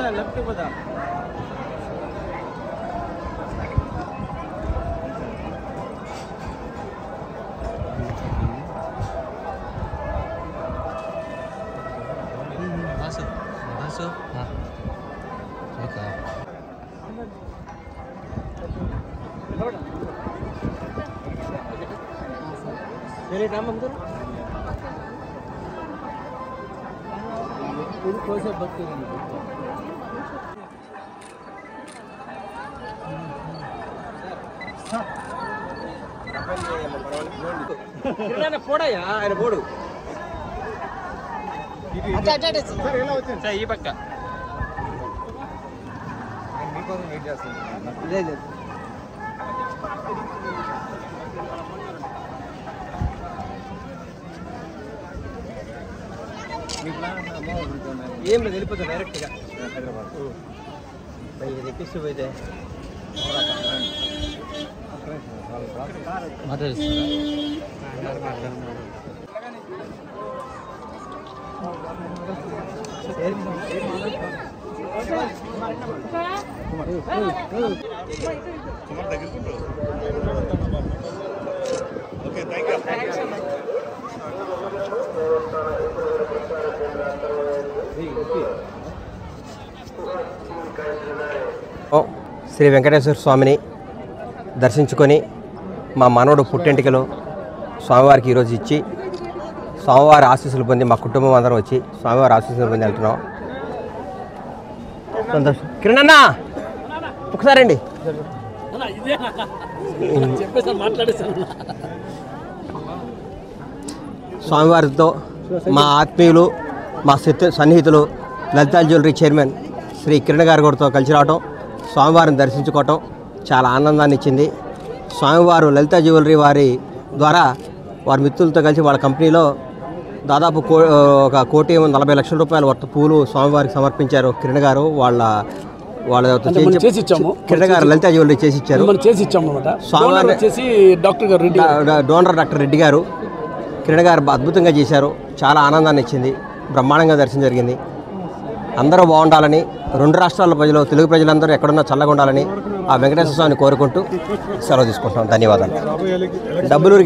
Left పోదా मेरे नाम अंदर पूरी कोई से बात करेंगे कितना फोड़ा यार अरे बोड़ू अच्छा अच्छा सर ఎలా వచ్చారు సార్ ఈ పక్క నేను మీకోసం వెయిట్ చేస్తున్నాను లేదు ఏం లేదు వెళ్ళిపోతాను డైరెక్ట్గా హైదరాబాద్ ఇది ఎక్కిస్తూ పోయితే శ్రీ వెంకటేశ్వర స్వామిని దర్శించుకొని మా మనవడు పుట్టెంటికలు స్వామివారికి ఈరోజు ఇచ్చి స్వామివారి ఆశీస్సులు పొంది మా కుటుంబం అందరం వచ్చి స్వామివారి ఆశీస్సులు పొంది వెళ్తున్నాం. సంతోషం. కిరణ్ అన్న ఒకసారి అండి స్వామివారితో మా ఆత్మీయులు మా సన్నిహితులు లలితా జ్యువెలరీ చైర్మన్ శ్రీ కిరణ్ గారి గారితో కలిసి రావటం స్వామివారిని దర్శించుకోవటం చాలా ఆనందాన్ని ఇచ్చింది. స్వామివారు లలితా జ్యువెలరీ వారి ద్వారా వారి మిత్రులతో కలిసి వాళ్ళ కంపెనీలో దాదాపు ఒక 1,40,00,000 రూపాయల వర్త పూలు స్వామివారికి సమర్పించారు. కిరణ్ గారు కిరణ్ గారు లలితా జ్యువెలరీ చేసి ఇచ్చారు. స్వామివారి డోనర్ డాక్టర్ రెడ్డి గారు కిరణ్ గారు అద్భుతంగా చేశారు. చాలా ఆనందాన్ని ఇచ్చింది. బ్రహ్మాండంగా దర్శనం జరిగింది. అందరూ బాగుండాలని, 2 రాష్ట్రాల ప్రజలు, తెలుగు ప్రజలందరూ ఎక్కడున్నా చల్లగా ఉండాలని ఆ వెంకటేశ్వర స్వామిని కోరుకుంటూ సెలవు తీసుకుంటున్నాం. ధన్యవాదాలు. డబ్బులు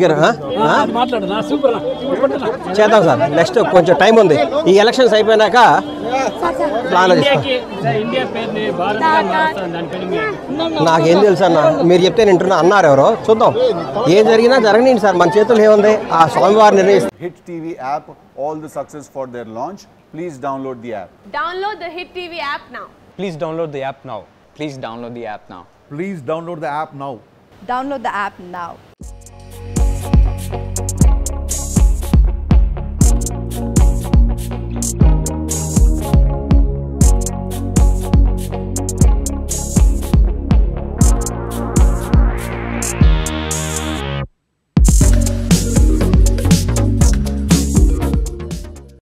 చేద్దాం సార్. నెక్స్ట్ కొంచెం టైం ఉంది. ఈ ఎలక్షన్స్ అయిపోయినాక ప్లాన్ చేస్తాం. నాకేం తెలుసు అన్న, మీరు చెప్తే వింటున్నా అన్నారు ఎవరో. చూద్దాం, ఏం జరిగినా జరగనియండి సార్, మన చేతుల్లో ఏముంది. ఆ స్వామివారి నిర్ణయిస్తారు. Hit TV app, all the success for their launch. Please download the app. Download the Hit TV app now. Please download the app now. Please download the app now. Please download the app now. Download the app now.